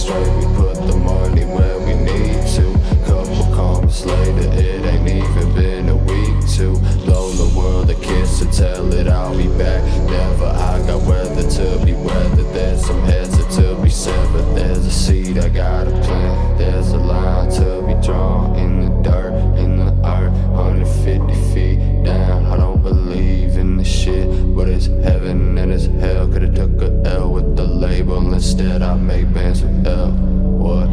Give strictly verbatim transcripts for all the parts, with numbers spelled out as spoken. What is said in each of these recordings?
straight, we put the money where we need to. Couple comments later, it ain't even been a week to blow the world a kiss and tell it I'll be back. Never, I got weather to be weathered. There's some heads that to be severed. There's a seed I gotta plant. There's a line to be drawn in the dirt, in the earth, one hundred fifty feet down. I don't believe in this shit, but it's heaven and it's hell. Could've took a L with the label, instead I make bands with L. What?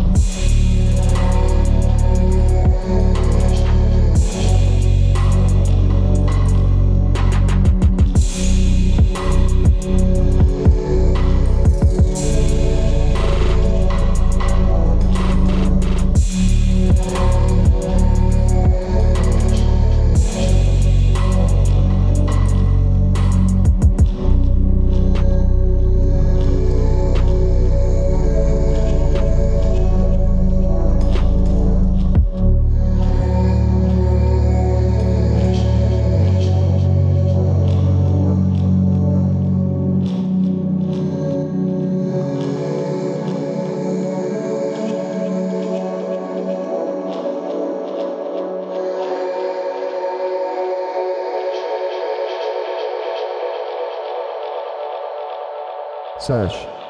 Search.